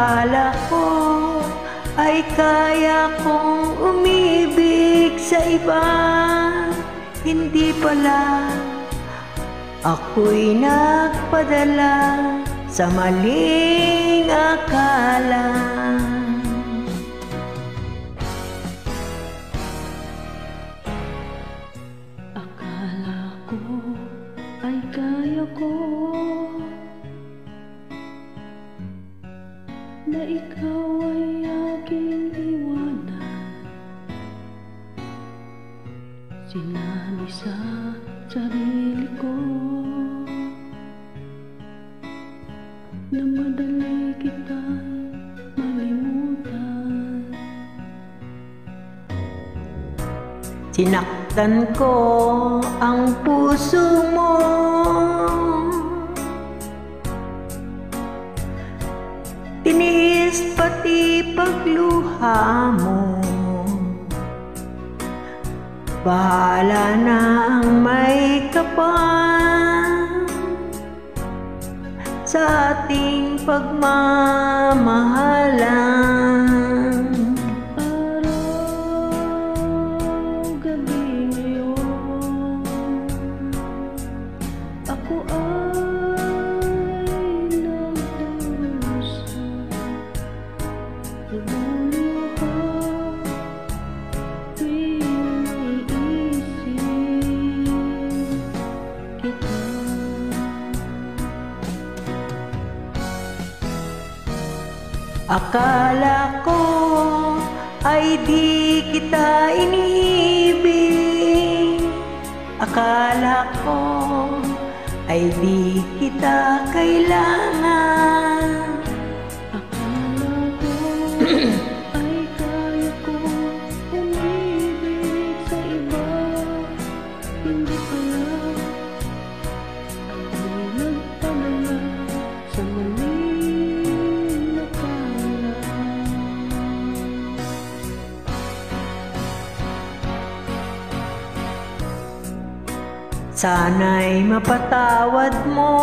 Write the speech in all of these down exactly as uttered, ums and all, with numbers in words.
Akala ko ay kaya kong umibig sa iba, hindi pala. Ako'y nagpadala sa maling akala. Akala ko ay kaya ko na ikaw ay aking iwanan. Sinabi sa sarili ko na madali kitang malimutan. Sinaktan ko ang puso mo, tiniis pati pagluha mo. Bahala na ang may kapal sa ating pagmamahalan. Araw-gabi ngayon, ako ay nagdurusa. Lumuluha tuwing naiisip kita. Akala ko ay di kita iniibig, akala ko ay di kita kailangan. Akala ko ay kaya ko umibig sa iba, hindi pala. Ako'y nagpadala sa maling akala. Sana'y mapatawad mo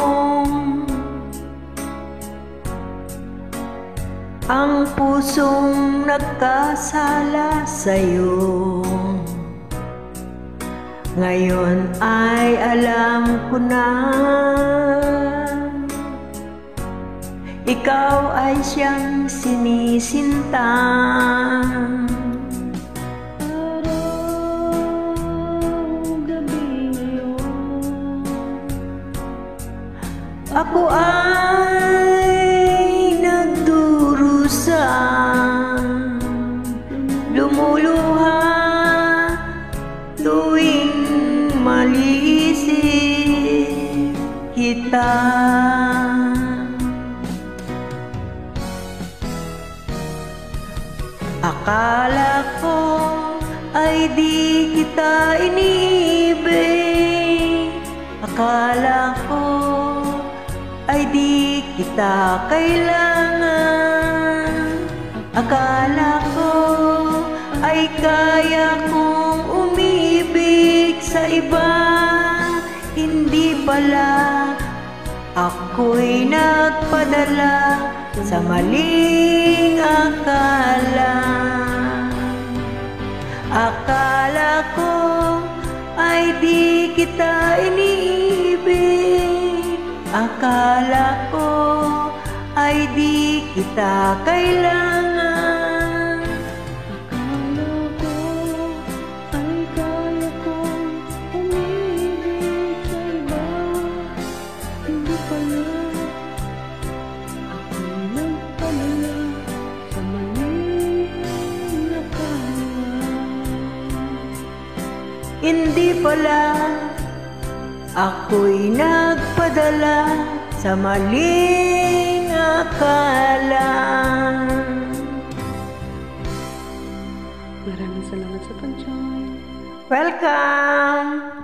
ang pusong nagkasala sa'yo. Ngayon ay alam ko na ikaw ay siyang sinisinta. Ako ay nagdurusa, lumuluha tuwing maliisip kita. Akala ko ay di kita iniibig, akala ko ay di kita kailangan. Akala ko ay kaya kong umibig sa iba, hindi pala. Ako'y nagpadala sa maling akala. Akala ko ay di kita iniibig, akala ko ay di kita kailangan. Akala ko ay kaya kong umibig sa iba, hindi pala. Ako'y nagpadala sa maling akala. Hindi pala. Ako'y nagpadala sa maling akala. Maraming salamat sa pag-join. Welcome!